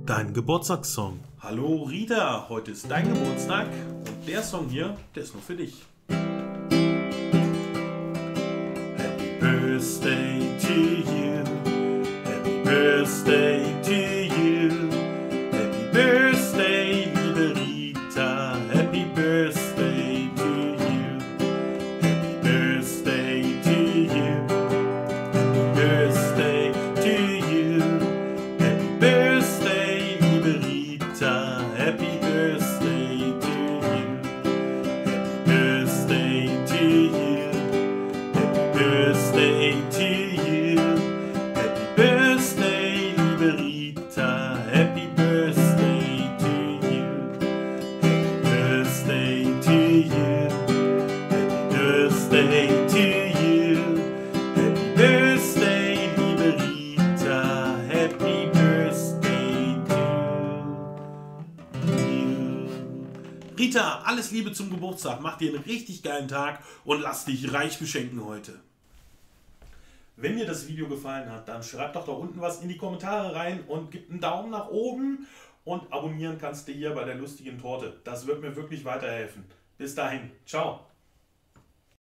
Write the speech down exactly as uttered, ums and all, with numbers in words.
Dein Geburtstagssong. Hallo Rita, heute ist dein Geburtstag und der Song hier, der ist nur für dich. Happy Birthday to you, Happy Birthday to you, Happy Birthday, liebe Rita, Happy Birthday to you, Happy Birthday to you, Happy Birthday to you, Happy Birthday, liebe Rita, Happy Birthday to you, Happy Birthday to you, Happy Birthday to you, Happy Birthday, liebe Rita, Happy Birthday to you, Happy Birthday to you, Happy Birthday to you, Happy Birthday, liebe Rita, Happy Birthday to you. Rita, alles Liebe zum Geburtstag, mach dir einen richtig geilen Tag und lass dich reich beschenken heute. Wenn dir das Video gefallen hat, dann schreib doch da unten was in die Kommentare rein und gib einen Daumen nach oben und abonnieren kannst du hier bei der lustigen Torte. Das wird mir wirklich weiterhelfen. Bis dahin, ciao.